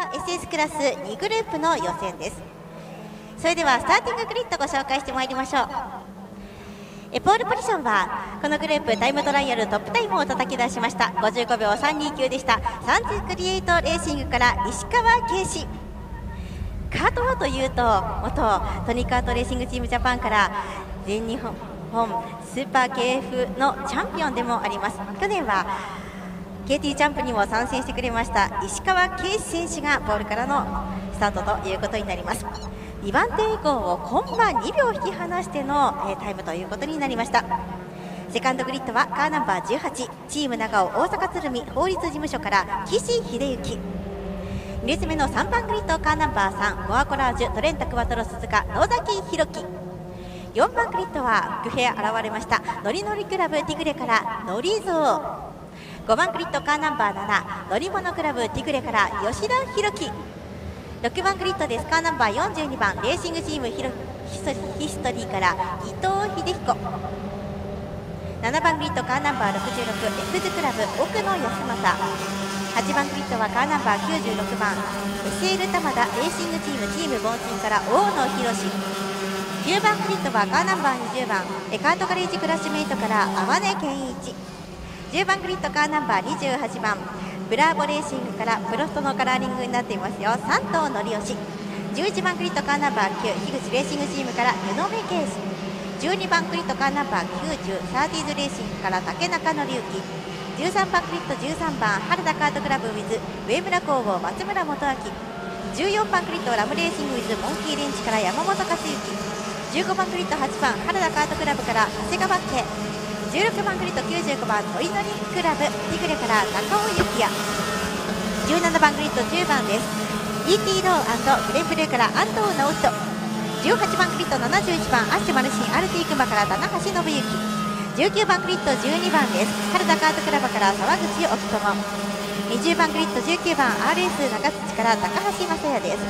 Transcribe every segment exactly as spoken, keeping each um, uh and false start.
ー エスエス クラスにグループの予選です。それではスターティンググリッドご紹介してまいりましょう。えポールポジションはこのグループタイムトライアルトップタイムを叩き出しましたごじゅうごびょうさんにきゅうでした。サンズクリエイトレーシングから石川圭司。カートはというと元トニカートレーシングチームジャパンから全日本スーパー ケーエフ のチャンピオンでもあります。去年は ケーティー チャンプにも参戦してくれました石川圭司選手がポールからのスタートということになります。にばん手以降をコンマにびょう引き離しての、えー、タイムということになりました。セカンドグリッドはカーナンバーじゅうはち、チーム長尾大阪鶴見法律事務所から岸秀幸。に列目のさんばんグリッドカーナンバーさん、モアコラージュトレンタクワトロ鈴鹿野崎弘樹。よんばんグリッドは副兵現れましたノリノリクラブティグレからノリゾー。ごばんグリッドカーナンバーなな、乗り物クラブティグレから吉田弘樹。ろくばんグリッドです。カーナンバーよんじゅうにばんレーシングチームヒストリーから伊藤秀彦。ななばんグリッドカーナンバーろくじゅうろく、エフズクラブ奥野康政。はちばんグリッドはカーナンバーきゅうじゅうろくばん エスエル 玉田レーシングチームチーム凡人から大野博。きゅうばんグリッドはカーナンバーにじゅうばんカートガレージクラッシュメイトから天音健一。じゅうばんグリッドカーナンバーにじゅうはちばんブラーボレーシングからプロストのカラーリングになっていますよ、三藤則義。じゅういちばんグリッドカーナンバーきゅう、樋口レーシングチームから湯上圭司。じゅうにばんグリッドカーナンバーきゅうじゅう、サーティーズレーシングから竹中則之。じゅうさんばんグリッドじゅうさんばん原田カートクラブウィズ上村工房松村元明。じゅうよんばんグリッドラムレーシングウィズモンキーレンチから山本克之。じゅうごばんグリッドはちばん原田カートクラブから長谷川家。じゅうろくばんグリッドきゅうじゅうごばんノリノリクラブティグレから高尾幸也。じゅうななばんグリッドじゅうばんです。 イーティー ロー&グレンブルーから安藤直人。じゅうはちばんグリッドななじゅういちばんアッシュマルシンアルティークンバから棚橋信之。じゅうきゅうばんグリッドじゅうにばんです。原田カートクラブから沢口奥友。にじゅうばんグリッドじゅうきゅうばん アールエス 中土から高橋正也です。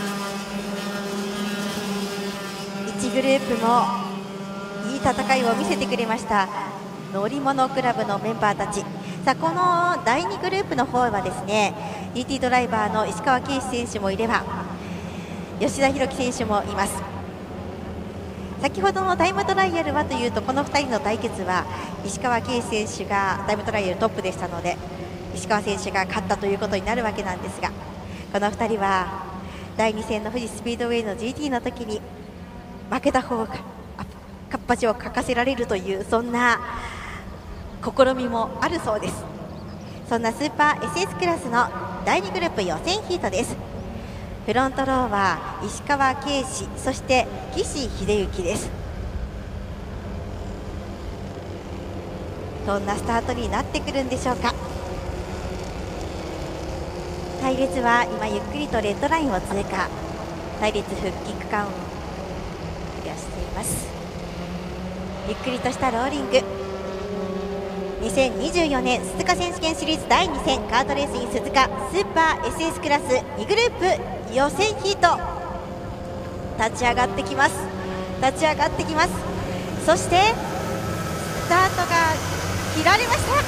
いちグループもいい戦いを見せてくれました乗り物クラブのメンバーたち。さあこのだいにグループの方はですね ディーティー ドライバーの石川圭司選手もいれば吉田弘樹選手もいます。先ほどのタイムトライアルはというとこのふたりの対決は石川圭司選手がタイムトライアルトップでしたので石川選手が勝ったということになるわけなんですが、このふたりはだいに戦の富士スピードウェイの ジーティー の時に負けた方がカッパチをかかせられるというそんな試みもあるそうです。そんなスーパー エスエス クラスのだいにグループ予選ヒートです。フロントローは石川圭司、そして岸秀幸です。どんなスタートになってくるんでしょうか。隊列は今ゆっくりとレッドラインを通過。隊列復帰区間をクリアしています。ゆっくりとしたローリング。にせんにじゅうよねん鈴鹿選手権シリーズだいに戦カートレースイン鈴鹿スーパー エスエス クラスにグループ予選ヒート立ち上がってきます立ち上がってきますそしてスタートが切られました。う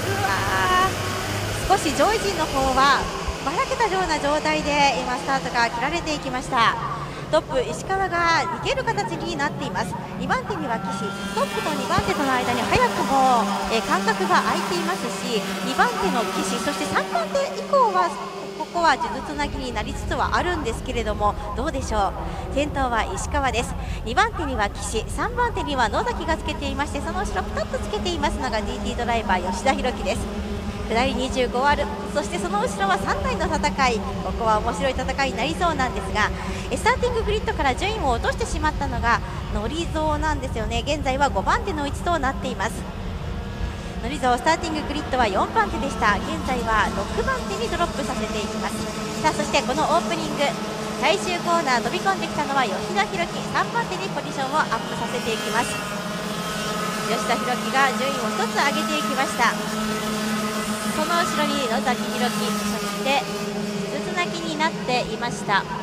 わー、少し上位陣の方はばらけたような状態で今スタートが切られていきました。トップ石川が逃げる形になっています。にばん手には岸、トップとにばん手との間に早くも、えー、間隔が空いていますしにばん手の岸、そしてさんばん手以降はここは数珠つなぎになりつつはあるんですけれどもどうでしょう。先頭は石川です。にばん手には岸、さんばん手には野崎がつけていましてその後ろピタッとつけていますのが ディーティー ドライバー吉田弘樹です。下りにじゅうごある、そしてその後ろはさんだいの戦い。ここは面白い戦いになりそうなんですがスターティンググリッドから順位を落としてしまったのが乗り蔵なんですよね。現在はごばん手の位置となっています。乗り蔵スターティンググリッドはよんばん手でした。現在はろくばん手にドロップさせていきます。さあそしてこのオープニング最終コーナー飛び込んできたのは吉田弘樹、さんばん手にポジションをアップさせていきます。吉田弘樹が順位をひとつ上げていきました。その後ろに野崎弘樹、そして鈴つなぎになっていました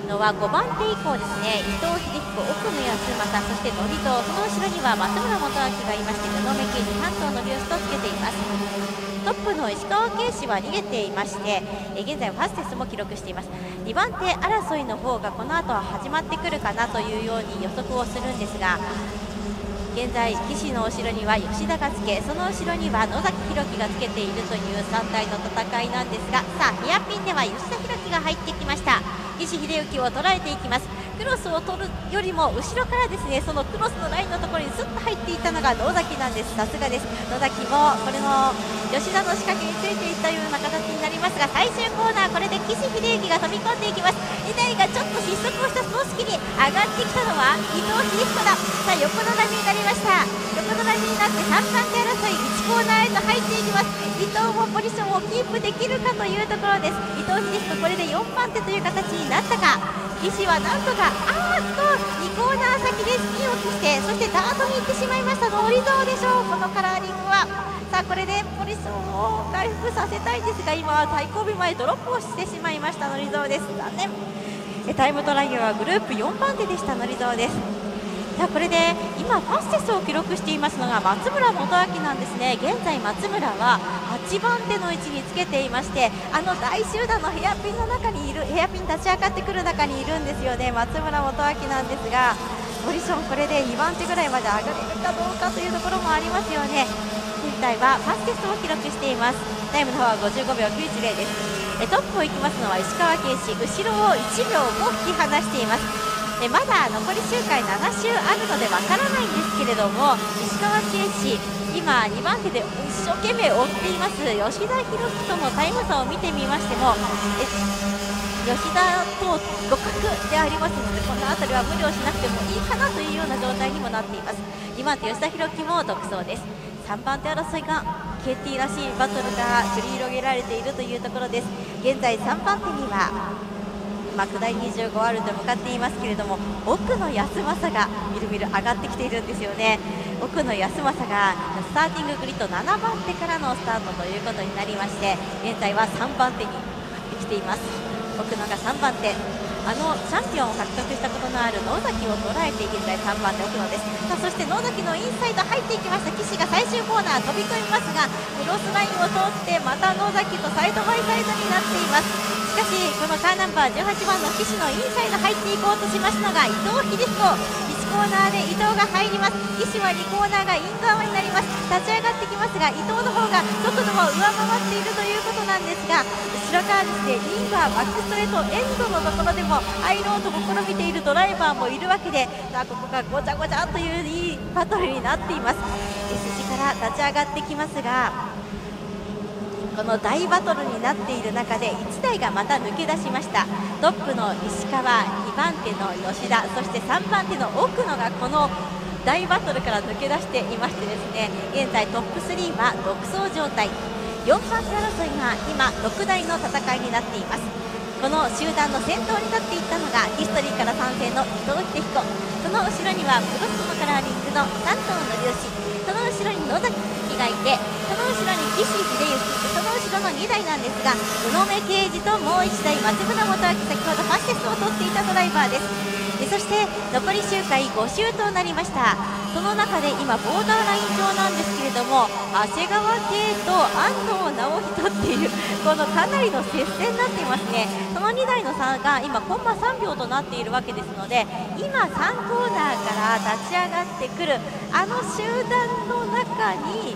のはごばん手以降ですね、伊藤秀彦、奥野康政、そして乗藤、その後ろには松村元明がいまして、布目刑事、関東のリュースとつけています。トップの石川圭司は逃げていまして、え現在ファステスも記録しています。にばん手争いの方がこの後は始まってくるかなというように予測をするんですが、現在岸の後ろには吉田がつけ、その後ろには野崎弘樹がつけているというさんたいの戦いなんですが、さあヘアピンでは吉田弘樹が入ってきました。岸秀幸を捉えていきます。クロスを取るよりも後ろからですね、そのクロスのラインのところにスッと入っていったのが野崎なんです。さすがです。野崎もこれの吉田の仕掛けについていったような形になりますが、最終コーナー、これで岸秀幸が飛び込んでいきます。にだいがちょっと失速をしたその隙に上がってきたのは伊藤秀彦だ。さあ横並びになりました。横並びになってさんばん手争い、いちコーナーへと入っていきます。伊藤もポジションをキープできるかというところです。伊藤秀彦、これでよんばん手という形になったか。岸はなんとかあーっとにコーナー先でスピンを消して、そしてダートに行ってしまいました。乗りそうでしょう、このカラーリングは。さあこれでポジションを回復させたいですが、今は対後尾前ドロップをしてしまいました乗りそうです。残念。えタイムトライアルはグループよんばん手でした乗りそうです。さあこれで今ファステスを記録していますのが松村元明なんですね。現在松村ははちばん手の位置につけていまして、あの大集団のヘアピンの中にいる、ヘアピン立ち上がってくる中にいるんですよね、松村元明なんですが、ポジションこれでにばん手ぐらいまで上がれるかどうかというところもありますよね。現在はファステスを記録しています。タイムの方はごじゅうごびょうきゅういちゼロです。えトップを行きますのは石川圭司、後ろをいちびょうも引き離しています。えまだ残り周回なな周あるのでわからないんですけれども、石川圭司今にばん手で一生懸命追っています吉田弘樹とのタイム差を見てみましても、え吉田と互角でありますので、この辺りは無理をしなくてもいいかなというような状態にもなっています。にばん手吉田弘樹も独走です。さんばん手争いが ケーティー らしいバトルが繰り広げられているというところです。現在さんばん手には今下りにじゅうごあると向かっていますけれども、奥野康政がみるみる上がってきているんですよね。奥野康政がスターティンググリッドななばん手からのスタートということになりまして、現在はさんばん手に上がってきています。奥野がさんばん手、あのチャンピオンを獲得したことのある野崎を捉えて現在さんばん手奥野です。さあそして野崎のインサイド入っていきました。岸が最終コーナー飛び込みますが、クロスラインを通ってまた野崎とサイドバイサイドになっています。しかしこのカーナンバーじゅうはちばんの岸のインサイド入っていこうとしましたが、伊藤秀彦、いちコーナーで伊藤が入ります。岸はにコーナーがイン側になります。立ち上がってきますが、伊藤の方が速度も上回っているということなんですが、後ろからですね、インバーバックストレートエンドのところでも入ろうと試みているドライバーもいるわけで、さあここがごちゃごちゃといういいバトルになっています。 S 字から立ち上がってきますが、この大バトルになっている中でいちだいがまた抜け出しました。トップの石川、にばん手の吉田、そしてさんばん手の奥野がこの大バトルから抜け出していましてですね、現在トップスリーは独走状態、よんばん手争いが今ろくだいの戦いになっています。この集団の先頭に立っていったのがヒストリーから参戦の伊藤秀彦、その後ろにはプロストのカラーリングの関東の漁師、その後ろに野崎がいて、その後ろに岸秀幸、その後ろのにだいなんですが、宇野目啓司ともういちだい松村元明、先ほどファステスを取っていたドライバーです。でそして残り周回ご周となりました。その中で今ボーダーライン上なんですけれども、長谷川圭と安藤直人っていうこのかなりの接戦になっていますね。そのにだいの差が今コンマさんびょうとなっているわけですので、今さんコーナーから立ち上がってくるあの集団の中に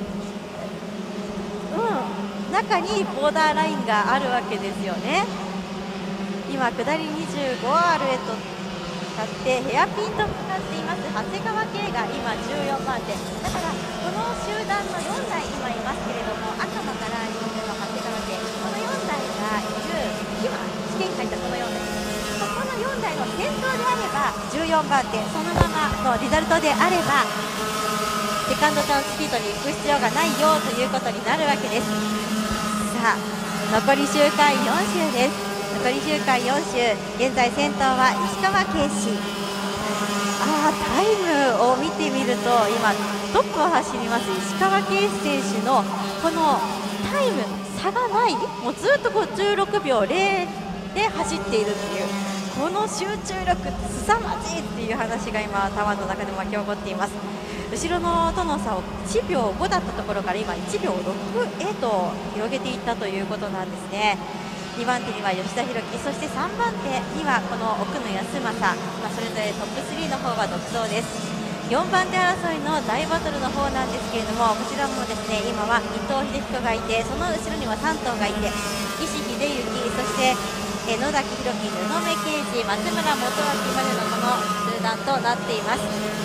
うん中にボーダーラインがあるわけですよね。今下りにじゅうごアールへと立ってヘアピンと向かっています長谷川圭が今じゅうよんばん手だから、この集団のよんだい今いますけれども、赤のカラーリングの長谷川圭、このよんだいがいる今試験に入ったこのよんだいです。ここのよんだいの先頭であればじゅうよんばん手、そのままのリザルトであればセカンドチャンススピードに行く必要がないよということになるわけです。さあ残り周回よん周です。残り周回よん周、現在先頭は石川圭司。あータイムを見てみると今トップを走ります石川圭司選手のこのタイム差がない、もうずっとこうじゅうろくびょうゼロで走っているという、 この集中力凄まじいっていう話が今タワーの中で巻き起こっています。後ろのとの差をいちびょうごだったところから今いちびょうろくへと広げていったということなんですね。にばん手には吉田弘樹、そしてさんばん手にはこの奥野康政、まあ、それぞれトップスリーの方は独走です。よんばん手争いの大バトルの方なんですけれども、こちらもですね今は伊藤秀彦がいて、その後ろにはさん頭がいて、岸秀幸、そしてえ野崎弘樹、布目啓治、松村元明までのこの集団となっています。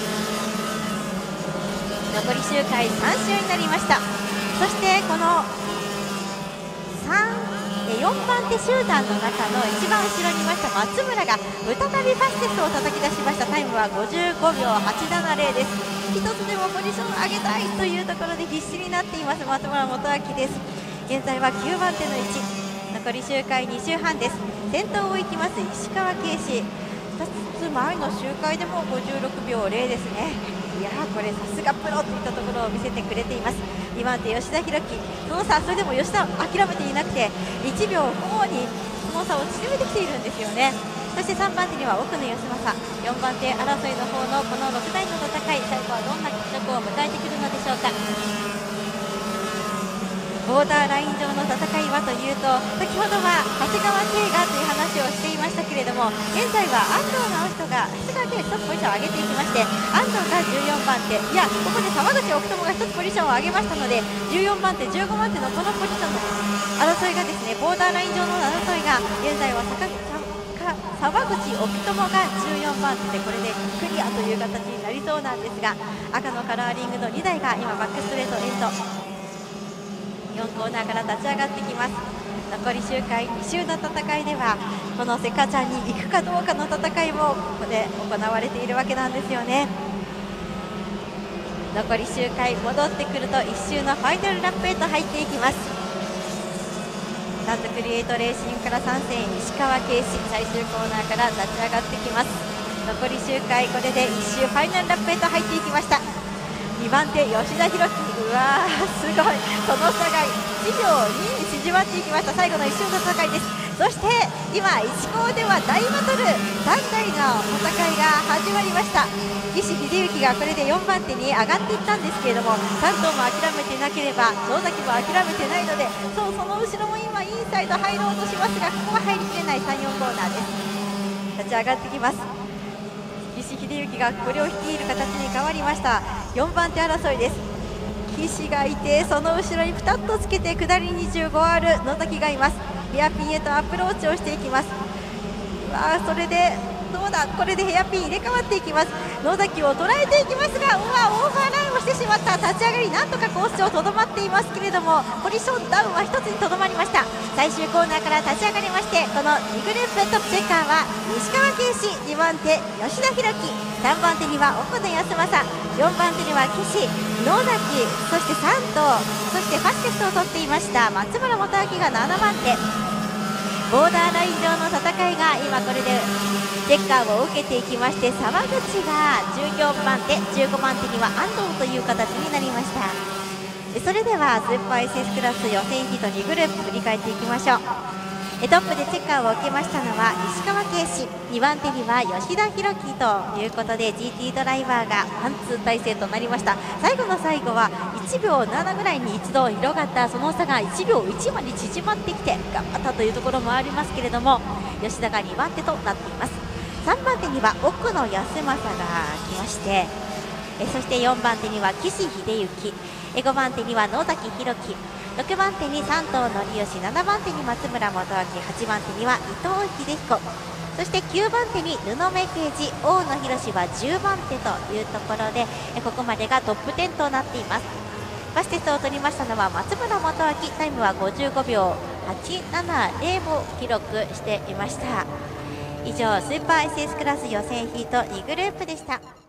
残り周回さん周になりました。そしてこのよんばん手集団の中の一番後ろにいました松村が再びファステスを叩き出しました。タイムはごじゅうごびょうはちななゼロです。一つでもポジションを上げたいというところで必死になっています松村元明です。現在はきゅうばん手の位置、残り周回に周半です。先頭を行きます石川圭司、ふたつ前の周回でもごじゅうろくびょうゼロですね。いやーこれさすがプロといったところを見せてくれています。にばん手吉田弘樹、その差、それでも吉田諦めていなくていちびょうごにその差を縮めてきているんですよね。そしてさんばん手には奥野康政、よんばん手争いの方のこのろくだいの戦い、最後はどんな結果を迎えてくるのでしょうか。ボーダーライン上の戦いはというと、先ほどは長谷川圭がという話をしていましたけれども、現在は安藤直人が長谷川圭がひとつポジションを上げていきまして、安藤がじゅうよんばん手、いやここで沢口奥友がひとつポジションを上げましたので、じゅうよんばん手じゅうごばん手のこのポジションの争いがですね、ボーダーライン上の争いが現在は坂沢口奥友がじゅうよんばん手でこれでクリアという形になりそうなんですが、赤のカラーリングのにだいが今バックストレートエンドよんコーナーから立ち上がってきます。残り周回に周の戦いではこのセカちゃんに行くかどうかの戦いもここで行われているわけなんですよね。残り周回戻ってくるといち周のファイナルラップへと入っていきます。ランドクリエイトレーシングから参戦石川圭司、最終コーナーから立ち上がってきます。残り周回これでいち周ファイナルラップへと入っていきました。にばん手吉田弘樹、うわーすごい、その差がいちびょうにに縮まっていきました。最後の一瞬の戦いです。そして今いち号では大バトルさんだいの戦いが始まりました。岸秀幸がこれでよんばん手に上がっていったんですけれども、さん頭も諦めてなければ野崎も諦めてないので、そうその後ろも今インサイド入ろうとしますが、ここは入りきれないさん、よんコーナーです。立ち上がってきます。岸秀幸がこれを率いる形に変わりました。よんばん手争いです。岸がいて、その後ろにピタッとつけて下り にじゅうごアール 野崎がいます。ヘアピンへとアプローチをしていきます。うわーそれでどうだ、これでヘアピン入れ替わっていきます。野崎を捉えていきますが、うわオーバーラインをしてしまった。立ち上がりなんとかコース上とどまっていますけれども、ポジションダウンはひとつにとどまりました。最終コーナーから立ち上がりまして、このにグループトップチェッカーは石川圭司、にばん手吉田弘樹、さんばん手には奥野康政、よんばん手には岸野崎、そしてさん頭、そしてファステスを取っていました松村元明がななばん手。ボーダーライン上の戦いが今これでチェッカーを受けていきまして、沢口がじゅうよんばん手、じゅうごばん手には安藤という形になりました。それではスーパー エスエス クラス予選ヒートにグループ振り返っていきましょう。トップでチェッカーを受けましたのは石川圭司、にばん手には吉田弘樹ということで ジーティー ドライバーがワンツー体制となりました。最後の最後はいちびょうななぐらいに一度広がったその差がいちびょういちまで縮まってきて頑張ったというところもありますけれども、吉田がにばん手となっています。さんばん手には奥野康政が来まして、えそしてよんばん手には岸秀幸、えごばん手には野崎弘樹、ろくばん手にさん頭則義、ななばん手に松村元明、はちばん手には伊藤秀彦、そしてきゅうばん手に布目啓治、大野博はじゅうばん手というところで、えここまでがトップじゅうとなっています。ファステスを取りましたのは松村元明、タイムはごじゅうごびょうはちななゼロを記録していました。以上スーパー エスエス クラス予選ヒートにグループでした。